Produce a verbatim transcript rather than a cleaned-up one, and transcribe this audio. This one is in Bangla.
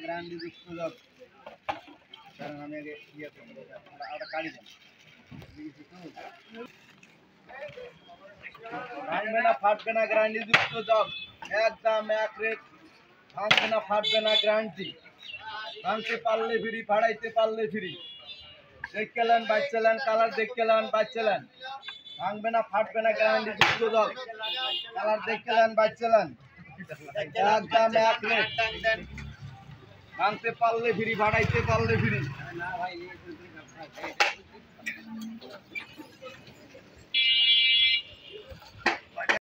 গ্যারান্টি যুক্ত জগ কারণ আমি আগে ইয়ে করবো ওটা কাটি দেন ভাঙবে না ফাটবে না গ্যারান্টি যুক্ত জগ একদম এক রেট ভাঙবে না ফাটবে না গ্যারান্টি ভাঙতে পারলে ফ্রি ফাড়াইতে পারলে ফ্রি দেখলেন বাচ্চালেন কালার দেখলেন বাচ্চালেন ভাঙবে না ফাটবে না গ্যারান্টি যুক্ত জগ কালার দেখলেন বাচ্চালেন একদম এক রেট ভাঙতে পারলে ফ্রি ফাড়াইতে পারলে ফ্রি